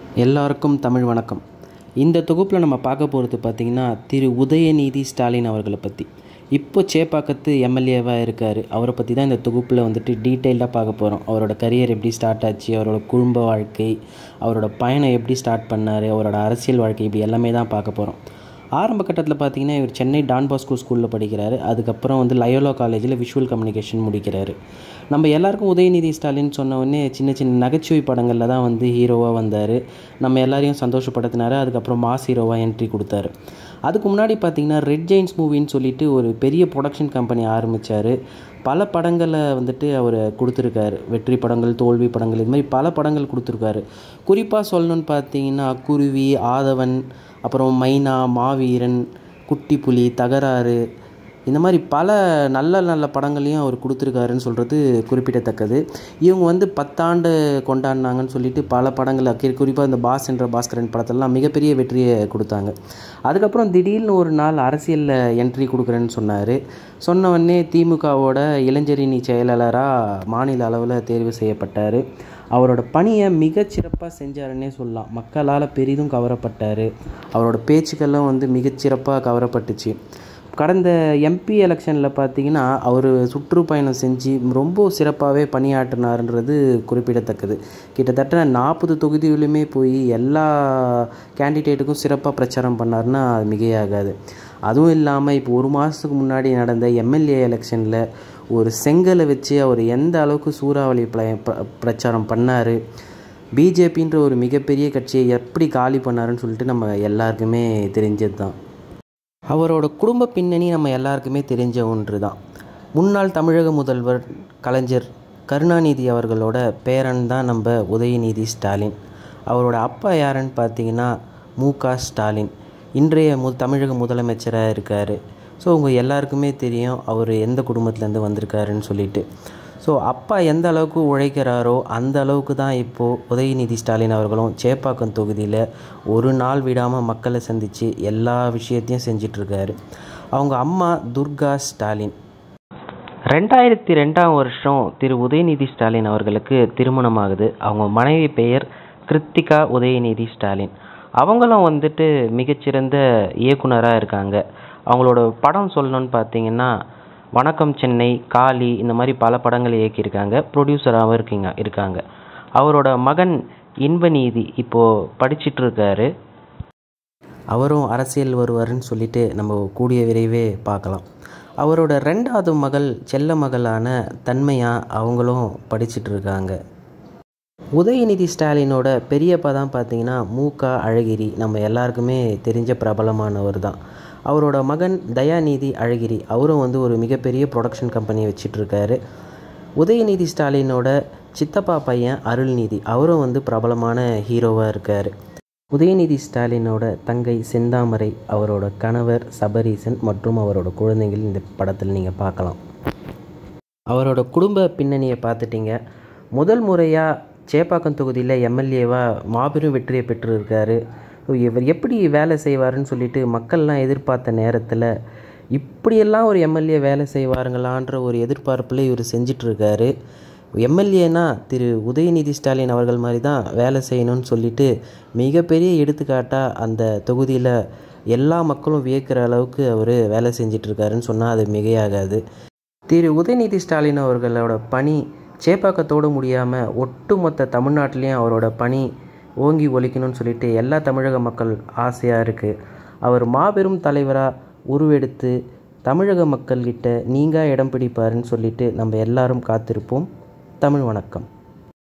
எல்லாருக்கும் தமிழ் வணக்கம். இந்த தொகுப்பில் நம்ம பார்க்க போகிறது பார்த்திங்கன்னா திரு உதயநிதி ஸ்டாலின் அவர்களை பற்றி. இப்போ சேப்பாக்கத்து எம்எல்ஏவாக இருக்கார். அவரை பற்றி தான் இந்த தொகுப்பில் டீட்டெயில்டாக பார்க்க போகிறோம். அவரோட கரியர் எப்படி ஸ்டார்ட் ஆச்சு, அவரோட குடும்ப வாழ்க்கை, அவரோட பயணம் எப்படி ஸ்டார்ட் பண்ணார், அவரோட அரசியல் வாழ்க்கை, இப்படி எல்லாமே தான் பார்க்க போகிறோம். ஆரம்ப கட்டத்தில் பார்த்திங்கன்னா இவர் சென்னை டான் பாஸ்கோ ஸ்கூலில் படிக்கிறாரு. அதுக்கப்புறம் லயோலா காலேஜில் விஷுவல் கம்யூனிகேஷன் முடிக்கிறாரு. நம்ம எல்லாருக்கும் உதயநிதி ஸ்டாலின் சொன்னவொடனே சின்ன சின்ன நகைச்சுவை படங்களில் தான் ஹீரோவாக வந்தார். நம்ம எல்லாரையும் சந்தோஷப்படுத்தினார். அதுக்கப்புறம் மாஸ் ஹீரோவாக என்ட்ரி கொடுத்தாரு. அதுக்கு முன்னாடி பார்த்திங்கன்னா ரெட் ஜெயின்ஸ் மூவின்னு சொல்லிட்டு ஒரு பெரிய ப்ரொடக்ஷன் கம்பெனி ஆரம்பித்தார். பல படங்களை அவர் கொடுத்துருக்காரு. வெற்றி படங்கள், தோல்வி படங்கள், இது மாதிரி பல படங்கள் கொடுத்துருக்காரு. குறிப்பாக சொல்லணுன்னு பார்த்தீங்கன்னா குருவி, ஆதவன், அப்புறம் மைனா, மாவீரன், குட்டி புலி, தகராறு, இந்த மாதிரி பல நல்ல நல்ல படங்களையும் அவர் கொடுத்துருக்காருன்னு சொல்கிறது குறிப்பிடத்தக்கது. இவங்க 10 ஆண்டு கொண்டாடினாங்கன்னு சொல்லிட்டு பல படங்கள், குறிப்பாக இந்த பாஸ் என்ற பாஸ்கரன் படத்தெல்லாம் மிகப்பெரிய வெற்றியை கொடுத்தாங்க. அதுக்கப்புறம் திடீர்னு ஒரு நாள் அரசியலில் என்ட்ரி கொடுக்குறேன்னு சொன்னார். சொன்னவொடனே திமுகவோட இளைஞரணி செயலாளராக மாநில அளவில் தேர்வு செய்யப்பட்டார். அவரோட பணியை மிகச்சிறப்பாக செஞ்சாருன்னே சொல்லலாம். மக்களால் பெரிதும் கவரப்பட்டார். அவரோட பேச்சுக்கெல்லாம் மிகச்சிறப்பாக கவரப்பட்டுச்சு. கடந்த எம்பி எலெக்ஷனில் பார்த்திங்கன்னா அவர் சுற்றுப்பயணம் செஞ்சு ரொம்ப சிறப்பாகவே பணியாற்றினார்ன்றது குறிப்பிடத்தக்கது. கிட்டத்தட்ட 40 தொகுதிகளுமே போய் எல்லா கேண்டிடேட்டுக்கும் சிறப்பாக பிரச்சாரம் பண்ணார்னா அது மிகையாகாது. அதுவும் இல்லாமல் இப்போ ஒரு மாதத்துக்கு முன்னாடி நடந்த எம்எல்ஏ எலெக்ஷனில் ஒரு செங்கலை வச்சு அவர் எந்த அளவுக்கு சூறாவளி பிரச்சாரம் பண்ணார், பிஜேபின்ற ஒரு மிகப்பெரிய கட்சியை எப்படி காலி பண்ணாருன்னு சொல்லிட்டு நம்ம எல்லாருக்குமே தெரிஞ்சது தான். அவரோட குடும்ப பின்னணி நம்ம எல்லாருக்குமே தெரிஞ்ச ஒன்று தான். முன்னாள் தமிழக முதல்வர் கலைஞர் கருணாநிதி அவர்களோட பேரன் தான் நம்ம உதயநிதி ஸ்டாலின். அவரோட அப்பா யாருன்னு பார்த்தீங்கன்னா மு.க. ஸ்டாலின். இன்றைய தமிழக முதலமைச்சராக இருக்கார். ஸோ உங்கள் எல்லாருக்குமே தெரியும் அவர் எந்த குடும்பத்துலேருந்து வந்திருக்காருன்னு சொல்லிட்டு. ஸோ அப்பா எந்த அளவுக்கு உழைக்கிறாரோ அந்த அளவுக்கு தான் இப்போது உதயநிதி ஸ்டாலின் அவர்களும் சேப்பாக்கம் தொகுதியில் ஒரு நாள் விடாமல் மக்களை சந்தித்து எல்லா விஷயத்தையும் செஞ்சிட்ருக்காரு. அவங்க அம்மா துர்கா ஸ்டாலின். 2002 திரு உதயநிதி ஸ்டாலின் அவர்களுக்கு திருமணமாகுது. அவங்க மனைவி பெயர் கிருத்திகா உதயநிதி ஸ்டாலின். அவங்களும் மிகச்சிறந்த இயக்குனராக இருக்காங்க. அவங்களோட படம் சொல்லணுன்னு பார்த்தீங்கன்னா வணக்கம் சென்னை, காளி, இந்த மாதிரி பல படங்கள் இயக்கியிருக்காங்க. ப்ரொடியூசராகவும் இருக்காங்க. அவரோட மகன் இன்பநீதி இப்போது படிச்சிட்ருக்காரு. அவரும் அரசியல் வருவாருன்னு சொல்லிட்டு நம்ம கூடிய விரைவே பார்க்கலாம். அவரோட 2வது மகள், செல்ல மகளான தன்மையா, அவங்களும் படிச்சிட்ருக்காங்க. உதயநிதி ஸ்டாலினோட பெரியப்பா தான் பார்த்தீங்கன்னா மு.க. அழகிரி. நம்ம எல்லாருக்குமே தெரிஞ்ச பிரபலமானவர் தான். அவரோட மகன் உதயாநிதி அழகிரி, அவரும் ஒரு மிகப்பெரிய ப்ரொடக்ஷன் கம்பெனி வச்சிட்ருக்காரு. உதயநிதி ஸ்டாலினோட சித்தப்பா பையன் அருள்நிதி, அவரும் பிரபலமான ஹீரோவாக இருக்கார். உதயநிதி ஸ்டாலினோட தங்கை செந்தாமரை, அவரோட கணவர் சபரீசன் மற்றும் அவரோட குழந்தைகள் இந்த படத்தில் நீங்கள் பார்க்கலாம். அவரோட குடும்ப பின்னணியை பார்த்துட்டிங்க. முதல் முறையாக சேப்பாக்கம் தொகுதியில் எம்எல்ஏவாக மாபெரும் வெற்றியை பெற்றிருக்காரு. இவர் எப்படி வேலை செய்வாருன்னு சொல்லிட்டு மக்கள்லாம் எதிர்பார்த்த நேரத்தில் இப்படியெல்லாம் ஒரு எம்எல்ஏ வேலை செய்வாருங்களான்ற ஒரு எதிர்பார்ப்பில் இவர் செஞ்சிட்ருக்காரு. எம்எல்ஏனா திரு உதயநிதி ஸ்டாலின் அவர்கள் மாதிரி தான் வேலை செய்யணும்னு சொல்லிட்டு மிகப்பெரிய எடுத்துக்காட்டாக அந்த தொகுதியில் எல்லா மக்களும் வியக்கிற அளவுக்கு அவர் வேலை செஞ்சிட்ருக்காருன்னு சொன்னால் அது மிகையாகாது. திரு உதயநிதி ஸ்டாலின் அவர்களோட பணி சேப்பாக்கத்தோடு முடியாமல் ஒட்டுமொத்த தமிழ்நாட்டிலையும் அவரோட பணி ஓங்கி ஒலிக்கணும்னு சொல்லிட்டு எல்லா தமிழக மக்கள் ஆசையாக இருக்குது. அவர் மாபெரும் தலைவராக உருவெடுத்து தமிழக மக்கள்கிட்ட நீங்கா இடம் பிடிப்பாருன்னு சொல்லிட்டு நம்ம எல்லாரும் காத்திருப்போம். தமிழ் வணக்கம்.